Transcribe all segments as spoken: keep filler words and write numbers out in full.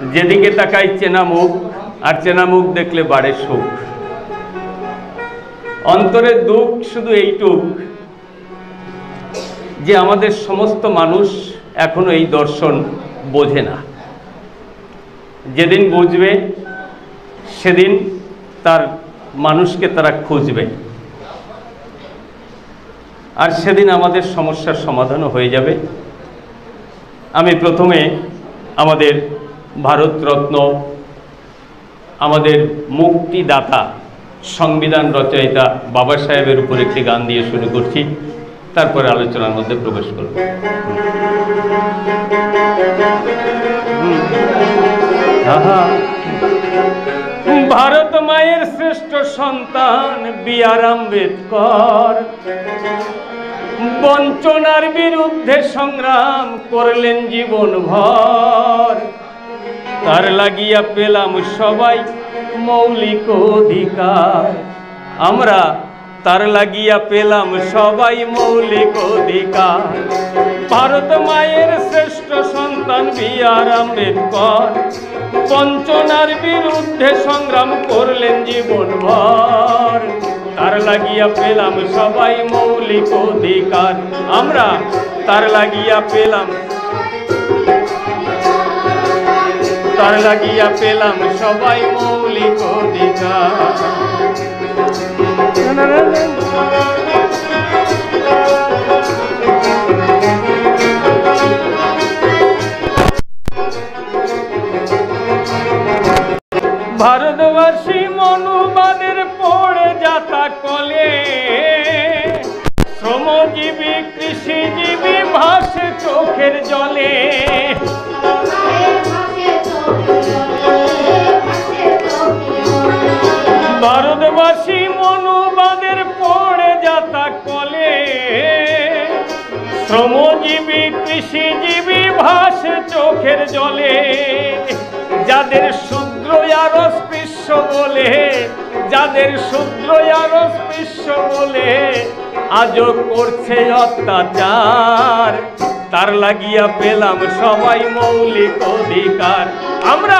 যেদিকে তাকাই চেনা মুখ, আর চেনা মুখ দেখলে বাড়ে সুখ। অন্তরের দুঃখ শুধু এইটুক যে আমাদের সমস্ত মানুষ এখনো এই দর্শন বোঝে না। যেদিন বুঝবে সেদিন তার মানুষকে তারা খুঁজবে, আর সেদিন আমাদের সমস্যার সমাধানও হয়ে যাবে। আমি প্রথমে আমাদের ভারতরত্ন, আমাদের মুক্তিদাতা, সংবিধান রচয়িতা বাবা সাহেবের উপর একটি গান দিয়ে শুরু করছি, তারপরে আলোচনার মধ্যে প্রবেশ করব। ভারত মায়ের শ্রেষ্ঠ সন্তান বি আর আম্বেদকর বঞ্চনার বিরুদ্ধে সংগ্রাম করলেন জীবন ভর। তার লাগিয়া পেলাম সবাই মৌলিক অধিকার, আমরা তার লাগিয়া পেলাম সবাই মৌলিক অধিকার। ভারত মায়ের শ্রেষ্ঠ সন্তান বি আর আম্বেদকর বঞ্চনার বিরুদ্ধে সংগ্রাম করলেন জীবন ভর। তার লাগিয়া পেলাম সবাই মৌলিক অধিকার, আমরা তার লাগিয়া পেলাম তার লাগিয়া পেলাম সবাই মৌলিক অধিকার। ভারতবাসী মনুবাদের পড়ে যাতা কলে, শ্রমজীবী কৃষিজীবী ভাসে চোখের জলে। ভারতবাসী মনুবাদের পড়ে যাতা কলে, শ্রমজীবী কৃষিজীবী ভাসে চোখের জলে। যাদের শূদ্র আর অস্পৃশ্য বলে, যাদের শূদ্র আর অস্পৃশ্য বলে আজও করছে অত্যাচার, তার লাগিয়া পেলাম সবাই মৌলিক অধিকার। আমরা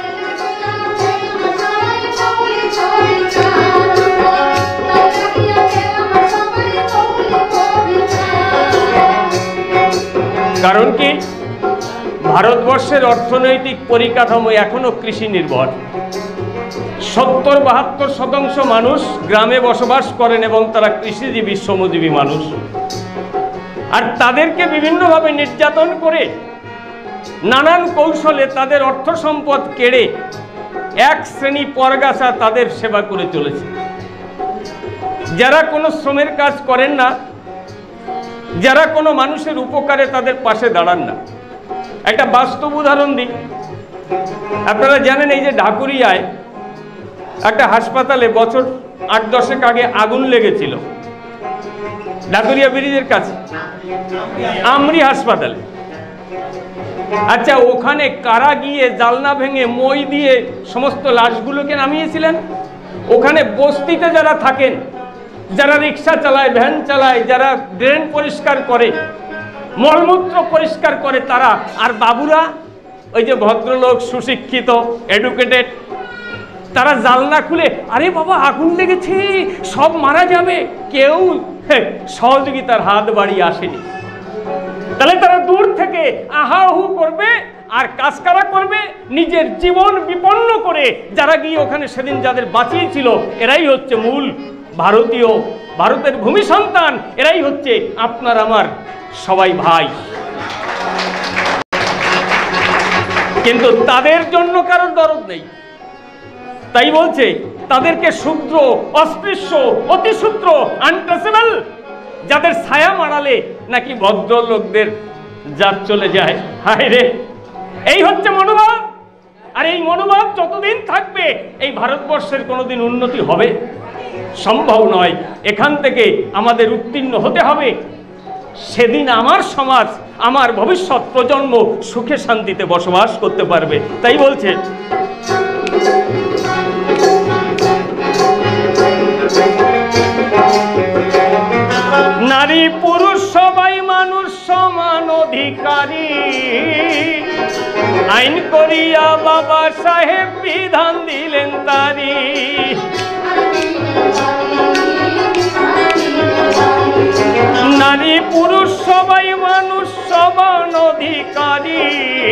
কারণ কি, ভারতবর্ষের অর্থনৈতিক পরিকাঠামো এখনো কৃষি নির্ভর। সত্তর বাহাত্তর শতাংশ মানুষ গ্রামে বসবাস করেন এবং তারা কৃষিজীবী শ্রমজীবী মানুষ। আর তাদেরকে বিভিন্নভাবে নির্যাতন করে নানান কৌশলে তাদের অর্থ সম্পদ কেড়ে এক শ্রেণী পরগাছা তাদের সেবা করে চলেছে। যারা কোনো শ্রমের কাজ করেন না, যারা কোনো মানুষের উপকারে তাদের পাশে দাঁড়ান না। একটা বাস্তব উদাহরণ দিই। আপনারা জানেন এই যে ঢাকুরিয়ায় একটা হাসপাতালে বছর আট দশেক আগে আগুন লেগেছিল, ঢাকুরিয়া ব্রিজের কাছে আমরি হাসপাতালে। আচ্ছা, ওখানে কারা গিয়ে জালনা ভেঙে মই দিয়ে সমস্ত লাশগুলোকে নামিয়েছিলেন? ওখানে বস্তিতে যারা থাকেন, যারা রিক্সা চালায়, ভ্যান চালায়, যারা ড্রেন পরিষ্কার করে, মলমূত্র পরিষ্কার করে তারা। আর বাবুরা, ওই যে ভদ্রলোক, সুশিক্ষিত, এডুকেটেড, তারা জানলা খুলে, আরে বাবা আগুন লেগেছে, সব মারা যাবে, কেউ সহযোগিতার হাত বাড়িয়ে আসেনি। তাহলে তারা দূর থেকে আহাহু করবে আর কাজ কারা করবে? নিজের জীবন বিপন্ন করে যারা গিয়ে ওখানে সেদিন যাদের বাঁচিয়েছিল, এরাই হচ্ছে মূল ভারতীয়, ভারতের ভূমি সন্তান। এরাই হচ্ছে আপনার আমার সবাই ভাই। কিন্তু তাদের জন্য কারোর দরদ নেই। তাই বলছে তাদেরকে শূদ্র, অস্পৃশ্য, অতিশূদ্র, আনটাচেবল, যাদের ছায়া মারালে নাকি ভদ্রলোকদের জাত চলে যায়। হায় রে, এই হচ্ছে মনোভাব। আর এই মনোভাব যতদিন থাকবে এই ভারতবর্ষের কোনোদিন উন্নতি হবে সম্ভব নয়। এখান থেকে আমাদের উত্তীর্ণ হতে হবে। সেদিন আমার সমাজ, আমার ভবিষ্যৎ প্রজন্ম সুখে শান্তিতে বসবাস করতে পারবে। তাই বলছে নারী পুরুষ সবাই মানুষ সমান অধিকারী, আইন করিয়া বাবা সাহেব বিধান দিলেন তারি, নারী পুরুষ সবাই মানুষ সমান অধিকারী।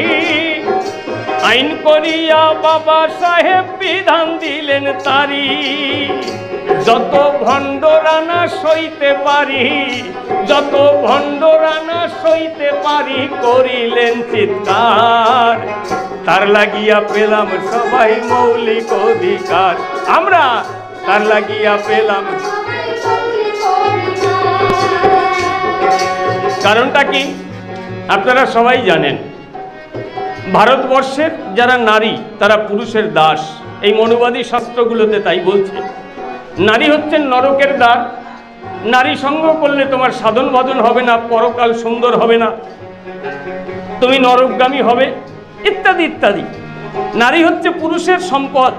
আইন করিয়া বাবা সাহেব বিধান দিলেন তারি, যত ভণ্ড রানা সইতে পারি, যত ভণ্ড রানা সইতে পারি করিলেন চিৎকার। তার লাগিয়া পেলাম সবাই মৌলিক অধিকার, আমরা তার লাগিয়া পেলাম। কারণটা কি আপনারা সবাই জানেন, ভারতবর্ষের যারা নারী তারা পুরুষের দাস, এই মনুবাদী শাস্ত্রগুলোতে তাই বলছে। নারী হচ্ছেন নরকের দ্বার, নারী সঙ্গ করলে তোমার সাধন ভজন হবে না, পরকাল সুন্দর হবে না, তুমি নরকগামী হবে, ইত্যাদি ইত্যাদি। নারী হচ্ছে পুরুষের সম্পদ,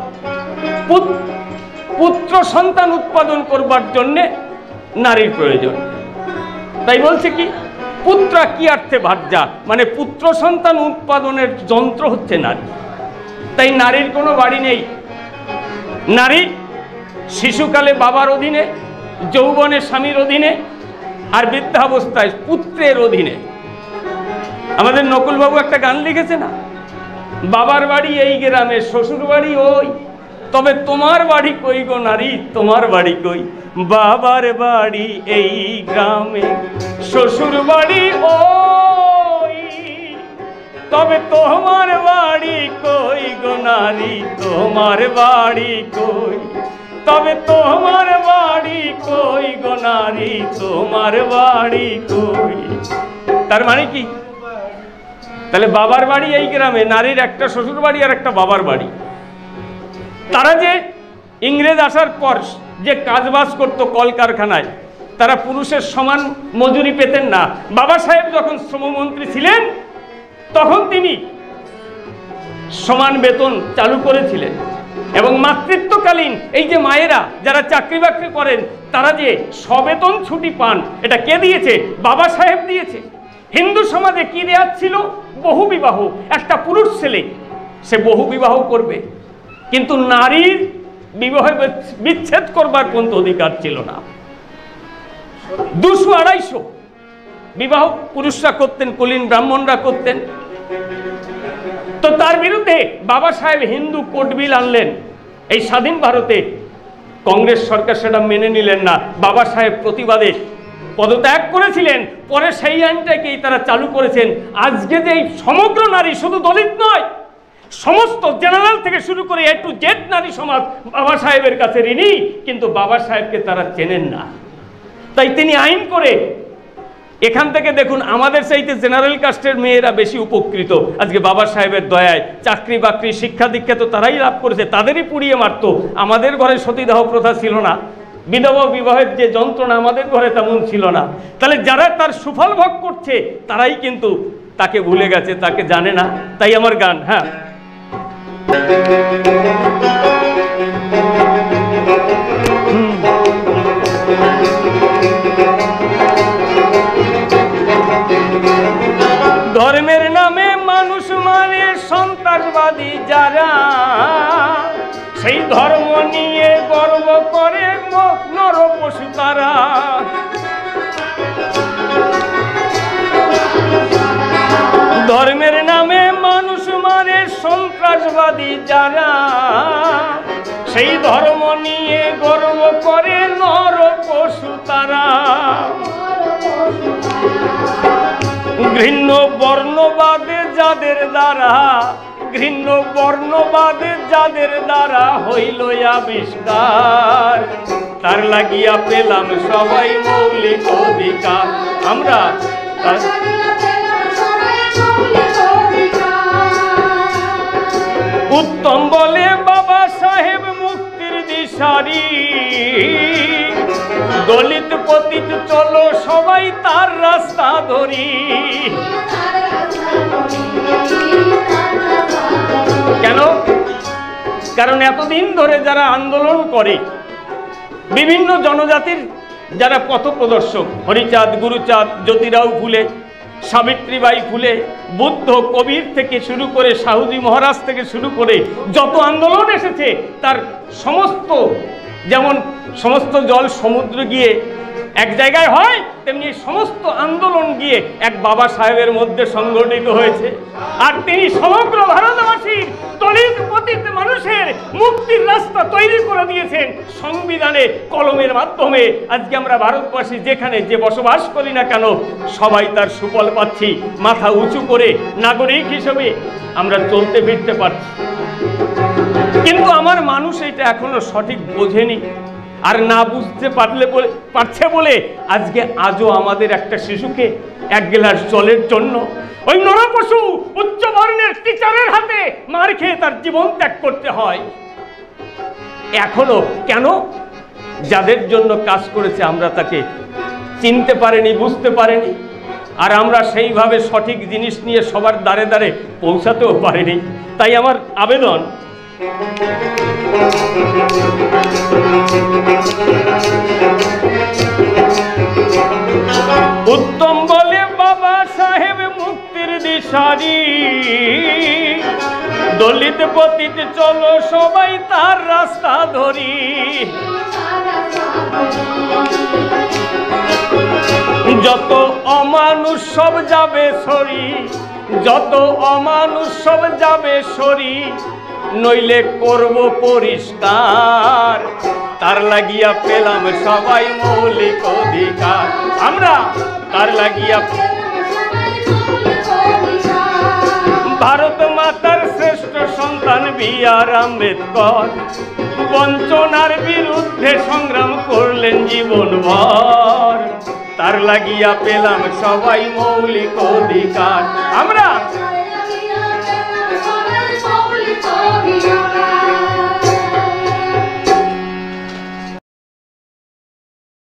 পুত্র সন্তান উৎপাদন করবার জন্যে নারীর প্রয়োজন। তাই বলছে কি পুত্রা কি অর্থে ভার্যা, মানে পুত্র সন্তান উৎপাদনের যন্ত্র হচ্ছে নারী। তাই নারীর কোনো বাড়ি নেই, নারী শিশুকালে বাবার অধীনে, যৌবনে স্বামীর অধীনে, আর বৃদ্ধাবস্থায় পুত্রের অধীনে। আমাদের নকুলবাবু একটা গান লিখেছে না, বাবার বাড়ি এই গ্রামে শ্বশুর বাড়ি ওই, তবে তোমার বাড়ি কই গো নারী, তোমার বাড়ি কই। বাবার বাড়ি এই গ্রামে শ্বশুর বাড়ি ওই, তবে তোমার বাড়ি কই গো নারী, তোমার বাড়ি কই, তবে তোমার বাড়ি কই গো নারী, তোমার বাড়ি কই। তার মানে কি, তাহলে বাবার বাড়ি এই গ্রামে, নারীর একটা শ্বশুর বাড়ি আর একটা বাবার বাড়ি। তারা যে ইংরেজ আসার পর যে কাজবাজ করতো কলকারখানায়, তারা পুরুষের সমান মজুরি পেতেন না। বাবা সাহেব যখন শ্রমমন্ত্রী ছিলেন তখন তিনি সমান বেতন চালু করেছিলেন, এবং মাতৃত্বকালীন এই যে মায়েরা যারা চাকরি বাকরি করেন তারা যে সবেতন ছুটি পান, এটা কে দিয়েছে? বাবা সাহেব দিয়েছে। হিন্দু সমাজে কি দেওয়া ছিল? বহু বিবাহ। একটা পুরুষ ছেলে সে বহু বিবাহ করবে, কিন্তু নারীর বিবাহ বিচ্ছেদ করবার কোন অধিকার ছিল না। দুশো আড়াইশো বিবাহ পুরুষরা করতেন, কুলীন ব্রাহ্মণরা করতেন। তো তার বিরুদ্ধে বাবা সাহেব হিন্দু কোড বিল আনলেন এই স্বাধীন ভারতে। কংগ্রেস সরকার সেটা মেনে নিলেন না, বাবা সাহেব প্রতিবাদে পদত্যাগ করেছিলেন। পরে সেই আইনটাকেই তারা চালু করেছেন। আজকে যে সমগ্র নারী, শুধু দলিত নয়, সমস্ত জেনারেল থেকে শুরু করে এ টু জেড নারী সমাজ বাবা সাহেবের কাছে ঋণী, কিন্তু বাবা সাহেবকে তারা চেনেন না। তাই তিনি আইন করে এখান থেকে দেখুন, আমাদের চাইতে জেনারেল কাস্টের মেয়েরা বেশি উপকৃত আজকে বাবা সাহেবের দয়ায়। চাকরি বাকরি শিক্ষা দীক্ষা তো তারাই লাভ করেছে, তাদেরই পুড়িয়ে মারত। আমাদের ঘরে সতীদাহ প্রথা ছিল না, বিধবা বিবাহের যে যন্ত্রণা আমাদের ঘরে তেমন ছিল না। তাহলে যারা তার সুফল ভোগ করছে তারাই কিন্তু তাকে ভুলে গেছে, তাকে জানে না। তাই আমার গান, হ্যাঁ, ধর্মের নামে মানুষ মানে সন্ত্রাসবাদী যারা, সেই ধর্ম নিয়ে গর্ব করে নর পশু তারা। ধর্মের নামে মানুষ মানে সন্ত্রাসবাদী যারা, সেই ধর্ম নিয়ে গর্ব করে নর পশু তারা। ঘৃণ্য বর্ণবাদে যাদের দ্বারা, ঘৃণ্য বর্ণবাদে যাদের দ্বারা হইল আবিষ্কার, তার লাগিয়া পেলাম সবাই মৌলিক অধিকার। আমরা উত্তম বলে বাবা সাহেব মুক্তির দিশারি, দলিত পতিত চলো সবাই তার রাস্তা ধরি। কেন? কারণ এতদিন ধরে যারা আন্দোলন করে, বিভিন্ন জনজাতির যারা পথ প্রদর্শক, হরিচাঁদ, গুরুচাঁদ, জ্যোতিরাও ফুলে, সাবিত্রীবাই ফুলে, বুদ্ধ, কবির থেকে শুরু করে সাহুজি মহারাজ থেকে শুরু করে যত আন্দোলন এসেছে তার সমস্ত, যেমন সমস্ত জল সমুদ্র গিয়ে এক জায়গায় হয়, তেমনি সমস্ত আন্দোলন গিয়ে এক বাবা সাহেবের মধ্যে সংগঠিত হয়েছে। আর তিনি সমগ্র ভারতবাসীর দলিত পতিত মানুষের মুক্তির রাস্তা তৈরি করে দিয়েছেন সংবিধানে কলমের মাধ্যমে। আজকে আমরা ভারতবাসী যেখানে যে বসবাস করি না কেন, সবাই তার সুফল পাচ্ছি। মাথা উঁচু করে নাগরিক হিসেবে আমরা চলতে ফিরতে পারছি। কিন্তু আমার মানুষ এটা এখনো সঠিক বোঝেনি, আর না বুঝতে পারলে বলে পারছে বলে আজকে আজও আমাদের একটা শিশুকে এক গ্লাস জলের জন্য ওই নরপশু উচ্চ বর্ণের টিচারের হাতে মার খেয়ে তার জীবন ত্যাগ করতে হয়। এখনো কেন? যাদের জন্য কাজ করেছে আমরা তাকে চিনতে পারিনি, বুঝতে পারিনি, আর আমরা সেইভাবে সঠিক জিনিস নিয়ে সবার দ্বারে দ্বারে পৌঁছাতেও পারিনি। তাই আমার আবেদন, উত্তম বলে বাবা সাহেব মুক্তির দিশারি, দলিত পতিত চলো সবাই তার রাস্তা ধরি। যত অমানুষ সব যাবে সরি, যত অমানুষ সব যাবে সরি, নইলে করব পরিষ্কার। তার লাগিয়া পেলাম সবাই মৌলিক অধিকার, আমরা তার লাগিয়া ভারত মাতার শ্রেষ্ঠ সন্তান বি আর আম্বেদকর বঞ্চনার বিরুদ্ধে সংগ্রাম করলেন জীবনভর। তার লাগিয়া পেলাম সবাই মৌলিক অধিকার, আমরা